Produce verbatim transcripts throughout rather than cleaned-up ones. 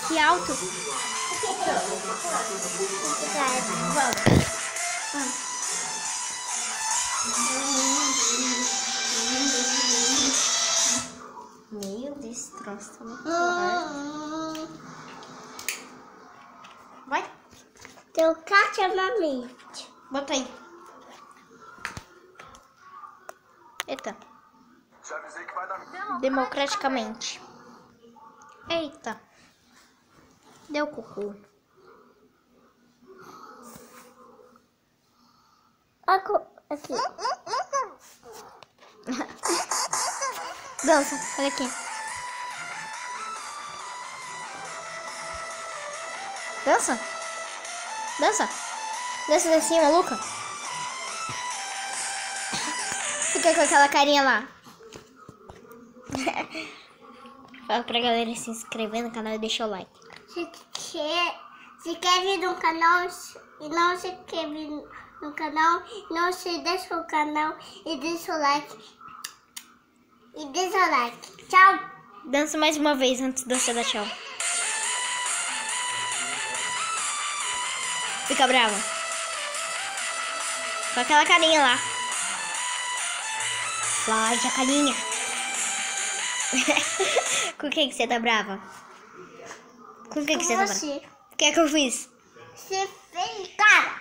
Que alto. Meu Deus, esse troço tá muito forte. Vai. Tem o Kátia Mamite. Bota aí. Eita. Democraticamente. Eita. Deu cocô. Aqui. Dança, olha aqui. Dança. Dança. Dança assim, maluca. Fica com aquela carinha lá. Fala pra galera se inscrever no canal e deixar o like. Se quer, se quer vir no canal e não se inscreve no canal, não se deixa o canal e deixa o like. E deixa o like. Tchau. Dança mais uma vez antes de você dar tchau. Fica brava. Com aquela carinha lá. Vai, jacarinha. Com quem que você tá brava? Com quem que você tá brava? Você. O que é que eu fiz? Você fez, cara.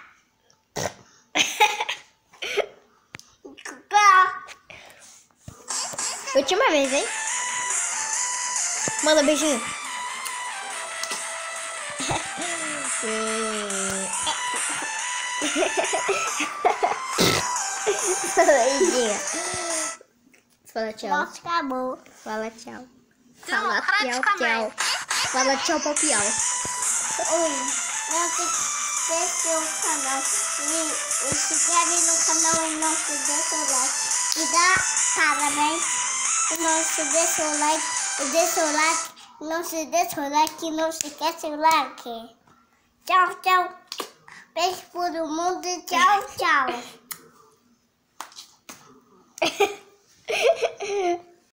Última vez, hein? Manda um beijinho. Beijinho. Fala tchau. Nossa, acabou. Fala tchau. Fala tchau, tchau. Fala tchau, papial. Oi, não se deixe o canal. E, e se inscreve no canal e não se deixa o like. E dá parabéns. E não se deixa o like. E deixa o like. Não se deixa o like. E não se esquece o like. Tchau, tchau. Beijo por o mundo. Tchau, tchau.